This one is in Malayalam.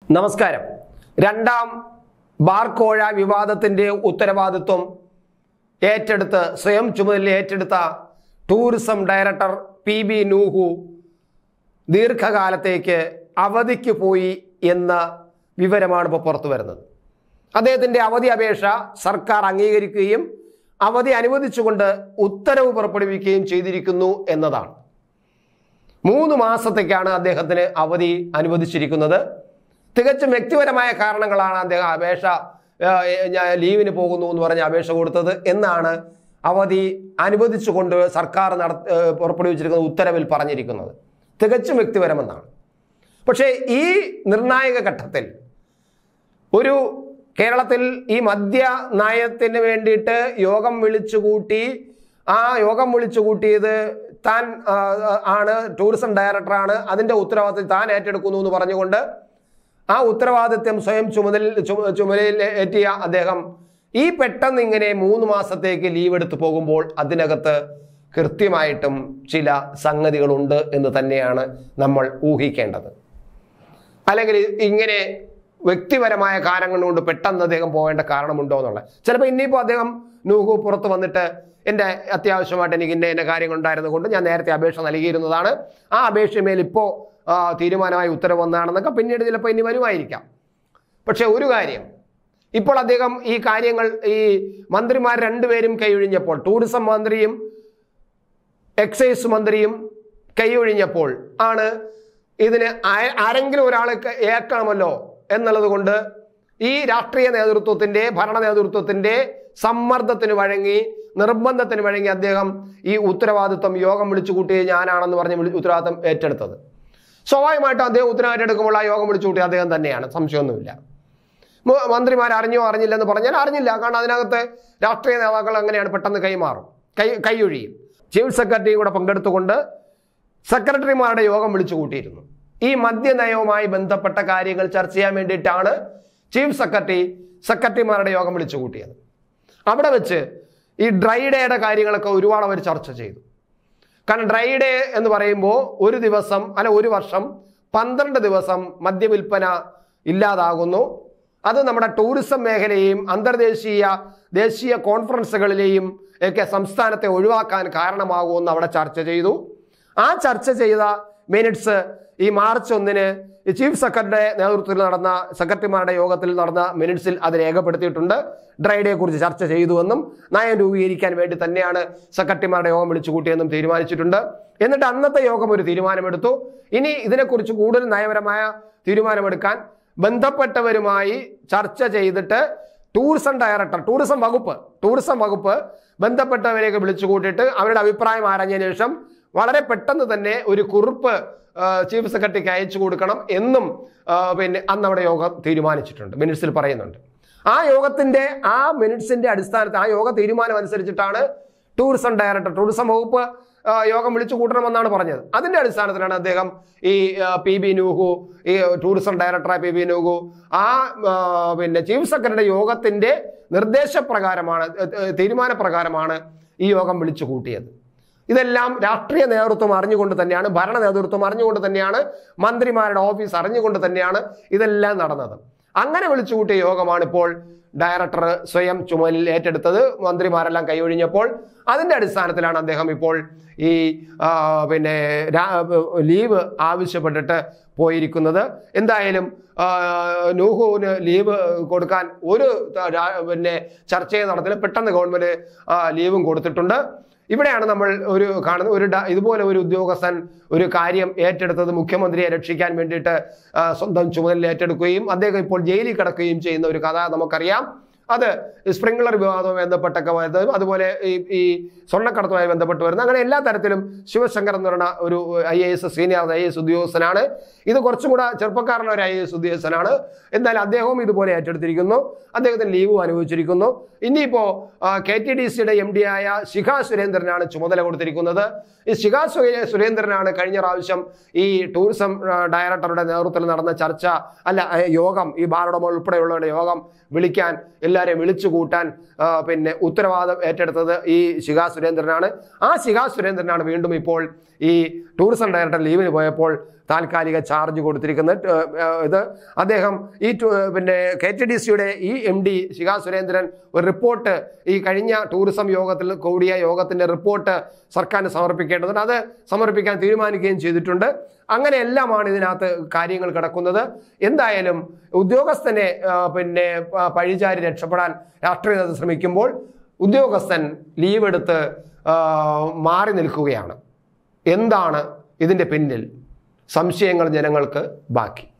നമസ്കാരം. രണ്ടാം ബാർക്കോഴ വിവാദത്തിന്റെ ഉത്തരവാദിത്വം ഏറ്റെടുത്ത് സ്വയം ചുമതല ഏറ്റെടുത്ത ടൂറിസം ഡയറക്ടർ PB നൂഹു ദീർഘകാലത്തേക്ക് അവധിക്ക് പോയി എന്ന വിവരമാണ് ഇപ്പോൾ പുറത്തു വരുന്നത്. അദ്ദേഹത്തിൻ്റെ അവധി അപേക്ഷ സർക്കാർ അംഗീകരിക്കുകയും അവധി അനുവദിച്ചുകൊണ്ട് ഉത്തരവ് പുറപ്പെടുവിക്കുകയും ചെയ്തിരിക്കുന്നു എന്നതാണ്. 3 മാസത്തേക്കാണ് അദ്ദേഹത്തിന് അവധി അനുവദിച്ചിരിക്കുന്നത്. തികച്ചും വ്യക്തിപരമായ കാരണങ്ങളാണ് അദ്ദേഹം അപേക്ഷ ലീവിന് പോകുന്നു എന്ന് പറഞ്ഞ് അപേക്ഷ കൊടുത്തത് എന്നാണ് അവധി അനുവദിച്ചുകൊണ്ട് സർക്കാർ പുറപ്പെടുവിച്ചിരിക്കുന്ന ഉത്തരവിൽ പറഞ്ഞിരിക്കുന്നത്. തികച്ചും വ്യക്തിപരമെന്നാണ്. പക്ഷേ ഈ നിർണായക ഘട്ടത്തിൽ ഒരു കേരളത്തിൽ ഈ മദ്യ നയത്തിന് വേണ്ടിയിട്ട് യോഗം വിളിച്ചുകൂട്ടി, ആ യോഗം വിളിച്ചുകൂട്ടിയത് താൻ ആണ്, ടൂറിസം ഡയറക്ടറാണ്, അതിൻ്റെ ഉത്തരവാദിത്വം താൻ ഏറ്റെടുക്കുന്നു എന്ന് പറഞ്ഞുകൊണ്ട് ആ ഉത്തരവാദിത്വം സ്വയം ചുമതലയിൽ ഏറ്റിയ അദ്ദേഹം ഈ പെട്ടെന്ന് ഇങ്ങനെ 3 മാസത്തേക്ക് ലീവ് എടുത്ത് പോകുമ്പോൾ അതിനകത്ത് കൃത്യമായിട്ടും ചില സംഗതികളുണ്ട് എന്ന് തന്നെയാണ് നമ്മൾ ഊഹിക്കേണ്ടത്. അല്ലെങ്കിൽ ഇങ്ങനെ വ്യക്തിപരമായ കാരണങ്ങൾ കൊണ്ട് പെട്ടെന്ന് അദ്ദേഹം പോകേണ്ട കാരണമുണ്ടോ എന്നുള്ളത്. ചിലപ്പോൾ ഇനിയിപ്പോൾ അദ്ദേഹം നൂഹു പുറത്ത് വന്നിട്ട് എൻ്റെ അത്യാവശ്യമായിട്ട് എനിക്ക് ഇന്ന കാര്യങ്ങളുണ്ടായിരുന്നത് കൊണ്ട് ഞാൻ നേരത്തെ അപേക്ഷ നൽകിയിരുന്നതാണ്, ആ അപേക്ഷമേൽ ഇപ്പോൾ തീരുമാനമായി ഉത്തരവ് വന്നതാണെന്നൊക്കെ പിന്നീട് ചിലപ്പോൾ ഇനി വരുമായിരിക്കാം. പക്ഷെ ഒരു കാര്യം, ഇപ്പോൾ അദ്ദേഹം ഈ കാര്യങ്ങൾ ഈ മന്ത്രിമാർ രണ്ടുപേരും കൈയൊഴിഞ്ഞപ്പോൾ, ടൂറിസം മന്ത്രിയും എക്സൈസ് മന്ത്രിയും കൈയൊഴിഞ്ഞപ്പോൾ ആണ് ഇതിന് ആരെങ്കിലും ഒരാൾ ഏൽക്കണമല്ലോ എന്നുള്ളത് കൊണ്ട് ഈ രാഷ്ട്രീയ നേതൃത്വത്തിൻ്റെ, ഭരണ നേതൃത്വത്തിൻ്റെ സമ്മർദ്ദത്തിന് വഴങ്ങി, നിർബന്ധത്തിന് വഴങ്ങി അദ്ദേഹം ഈ ഉത്തരവാദിത്വം യോഗം വിളിച്ചു കൂട്ടിയ ഞാനാണെന്ന് പറഞ്ഞ് ഉത്തരവാദിത്വം ഏറ്റെടുത്തത്. സ്വാഭാവികമായിട്ടും അദ്ദേഹം ഉത്തരവാദിത്തം എടുക്കുമ്പോൾ ആ യോഗം വിളിച്ചു കൂട്ടിയ അദ്ദേഹം തന്നെയാണ്, സംശയമൊന്നുമില്ല. മന്ത്രിമാർ അറിഞ്ഞോ അറിഞ്ഞില്ലെന്ന് പറഞ്ഞാൽ അറിഞ്ഞില്ല, കാരണം അതിനകത്ത് രാഷ്ട്രീയ നേതാക്കൾ അങ്ങനെയാണ്, പെട്ടെന്ന് കൈയൊഴിയും. ചീഫ് സെക്രട്ടറിയും കൂടെ പങ്കെടുത്തുകൊണ്ട് സെക്രട്ടറിമാരുടെ യോഗം വിളിച്ചു കൂട്ടിയിരുന്നു. ഈ മദ്യനയവുമായി ബന്ധപ്പെട്ട കാര്യങ്ങൾ ചർച്ച ചെയ്യാൻ വേണ്ടിയിട്ടാണ് ചീഫ് സെക്രട്ടറിമാരുടെ യോഗം വിളിച്ചു കൂട്ടിയത്. അവിടെ വെച്ച് ഈ ഡ്രൈ ഡേയുടെ കാര്യങ്ങളൊക്കെ ഒരുപാട് അവർ ചർച്ച ചെയ്തു. കാരണം ഡ്രൈ ഡേ എന്ന് പറയുമ്പോൾ ഒരു ദിവസം അല്ല ഒരു വർഷം 12 ദിവസം മദ്യവിൽപ്പന ഇല്ലാതാകുന്നു. അത് നമ്മുടെ ടൂറിസം മേഖലയെയും ദേശീയ കോൺഫറൻസുകളിലെയും ഒക്കെ സംസ്ഥാനത്തെ ഒഴിവാക്കാൻ കാരണമാകുമെന്ന് അവിടെ ചർച്ച ചെയ്തു. ആ ചർച്ച ചെയ്ത മിനിറ്റ്സ് ഈ മാർച്ച് 1 ഈ ചീഫ് സെക്രട്ടറിയുടെ നേതൃത്വത്തിൽ നടന്ന സെക്രട്ടറിമാരുടെ യോഗത്തിൽ നടന്ന മിനിറ്റ്സിൽ അത് രേഖപ്പെടുത്തിയിട്ടുണ്ട്. ഡ്രൈ ഡേയെ കുറിച്ച് ചർച്ച ചെയ്തുവെന്നും നയം രൂപീകരിക്കാൻ വേണ്ടി തന്നെയാണ് സെക്രട്ടറിമാരുടെ യോഗം വിളിച്ചു കൂട്ടിയെന്നും തീരുമാനിച്ചിട്ടുണ്ട്. എന്നിട്ട് അന്നത്തെ യോഗം ഒരു തീരുമാനമെടുത്തു. ഇനി ഇതിനെക്കുറിച്ച് കൂടുതൽ നയപരമായ തീരുമാനമെടുക്കാൻ ബന്ധപ്പെട്ടവരുമായി ചർച്ച ചെയ്തിട്ട് ടൂറിസം വകുപ്പ് ബന്ധപ്പെട്ടവരെയൊക്കെ വിളിച്ചു കൂട്ടിയിട്ട് അവരുടെ അഭിപ്രായം ആരാഞ്ഞതിന് ശേഷം വളരെ പെട്ടെന്ന് തന്നെ ഒരു കുറിപ്പ് ചീഫ് സെക്രട്ടറിക്ക് അയച്ചു കൊടുക്കണം എന്നും പിന്നെ അന്ന് അവിടെ യോഗം തീരുമാനിച്ചിട്ടുണ്ട്, മിനിറ്റ്സിൽ പറയുന്നുണ്ട്. ആ യോഗത്തിന്റെ മിനിറ്റ്സിന്റെ അടിസ്ഥാനത്തിൽ, ആ യോഗ തീരുമാനം അനുസരിച്ചിട്ടാണ് ടൂറിസം വകുപ്പ് യോഗം വിളിച്ചു കൂട്ടണമെന്നാണ് പറഞ്ഞത്. അതിന്റെ അടിസ്ഥാനത്തിലാണ് അദ്ദേഹം ഈ PB നൂഹു, ഈ ടൂറിസം ഡയറക്ടറായ PB നൂഹു പിന്നെ ചീഫ് സെക്രട്ടറിയുടെ യോഗത്തിന്റെ തീരുമാനപ്രകാരമാണ് ഈ യോഗം വിളിച്ചു കൂട്ടിയത്. ഇതെല്ലാം രാഷ്ട്രീയ നേതൃത്വം അറിഞ്ഞുകൊണ്ട് തന്നെയാണ്, ഭരണ നേതൃത്വം അറിഞ്ഞുകൊണ്ട് തന്നെയാണ്, മന്ത്രിമാരുടെ ഓഫീസ് അറിഞ്ഞുകൊണ്ട് തന്നെയാണ് ഇതെല്ലാം നടന്നത്. അങ്ങനെ വിളിച്ചു കൂട്ടിയ യോഗമാണ് ഇപ്പോൾ ഡയറക്ടർ സ്വയം ചുമതല ഏറ്റെടുത്തത്. മന്ത്രിമാരെല്ലാം കൈയൊഴിഞ്ഞപ്പോൾ അതിൻ്റെ അടിസ്ഥാനത്തിലാണ് അദ്ദേഹം ഇപ്പോൾ ഈ പിന്നെ ലീവ് ആവശ്യപ്പെട്ടിട്ട് പോയിരിക്കുന്നത്. എന്തായാലും നൂഹുവിന് ലീവ് കൊടുക്കാൻ ഒരു ചർച്ചയും നടത്തില്ല. പെട്ടെന്ന് ഗവൺമെന്റ് ലീവും കൊടുത്തിട്ടുണ്ട്. ഇവിടെയാണ് നമ്മൾ കാണുന്ന ഇതുപോലെ ഒരു ഉദ്യോഗസ്ഥൻ ഒരു കാര്യം ഏറ്റെടുത്തത് മുഖ്യമന്ത്രിയെ രക്ഷിക്കാൻ വേണ്ടിയിട്ട് സ്വന്തം ചുമതല ഏറ്റെടുക്കുകയും അദ്ദേഹം ഇപ്പോൾ ജയിലിൽ കിടക്കുകയും ചെയ്യുന്ന ഒരു കഥ നമുക്കറിയാം. അത് സ്പ്രിംഗ്ലർ വിവാദവുമായി ബന്ധപ്പെട്ടൊക്കെ വരുന്നതും അതുപോലെ ഈ സ്വർണ്ണക്കടത്തുമായി ബന്ധപ്പെട്ട് വരുന്ന അങ്ങനെ എല്ലാ തരത്തിലും ശിവശങ്കർ എന്ന് പറയുന്ന ഒരു സീനിയർ IAS ഉദ്യോഗസ്ഥനാണ്. ഇത് കുറച്ചും കൂടെ ചെറുപ്പക്കാരനുള്ള ഒരു IAS ഉദ്യോഗസ്ഥനാണ്. എന്തായാലും അദ്ദേഹവും ഇതുപോലെ ഏറ്റെടുത്തിരിക്കുന്നു. അദ്ദേഹത്തിന് ലീവും അനുഭവിച്ചിരിക്കുന്നു. ഇനിയിപ്പോൾ KTDCയുടെ MD ആയ ശിഖ സുരേന്ദ്രനാണ് ചുമതല കൊടുത്തിരിക്കുന്നത്. ഈ ശിഖ സുരേന്ദ്രനാണ് കഴിഞ്ഞ പ്രാവശ്യം ഈ ടൂറിസം ഡയറക്ടറുടെ നേതൃത്വത്തിൽ നടന്ന യോഗം, ഈ ബാറുടമ ഉൾപ്പെടെയുള്ളവരുടെ യോഗം വിളിക്കാൻ, എല്ലാവരെയും വിളിച്ചു കൂട്ടാൻ പിന്നെ ഉത്തരവാദിത്തം ഏറ്റെടുത്തത് ഈ ശിഖ സുരേന്ദ്രനാണ്. ആ ശിഖ സുരേന്ദ്രനാണ് വീണ്ടും ഇപ്പോൾ ഈ ടൂറിസം ഡയറക്ടർ ലീവിന് പോയപ്പോൾ താൽക്കാലിക ചാർജ് കൊടുത്തിരിക്കുന്നത്. ഇത് അദ്ദേഹം ഈ KTDCയുടെ ഈ MD ശിഖാ സുരേന്ദ്രൻ ഒരു റിപ്പോർട്ട് ഈ കഴിഞ്ഞ ടൂറിസം യോഗത്തിൽ കൂടിയ യോഗത്തിന്റെ റിപ്പോർട്ട് സർക്കാരിന് സമർപ്പിക്കേണ്ടതുണ്ട്. അത് സമർപ്പിക്കാൻ തീരുമാനിക്കുകയും ചെയ്തിട്ടുണ്ട്. അങ്ങനെയെല്ലാമാണ് ഇതിനകത്ത് കാര്യങ്ങൾ കിടക്കുന്നത്. എന്തായാലും ഉദ്യോഗസ്ഥനെ പഴിചാരി രക്ഷപ്പെടാൻ രാഷ്ട്രീയ നേതൃത്വം ശ്രമിക്കുമ്പോൾ ഉദ്യോഗസ്ഥൻ ലീവ് എടുത്ത് മാറി നിൽക്കുകയാണ്. എന്താണ് ഇതിൻ്റെ പിന്നിൽ? സംശയങ്ങൾ ജനങ്ങൾക്ക് ബാക്കി.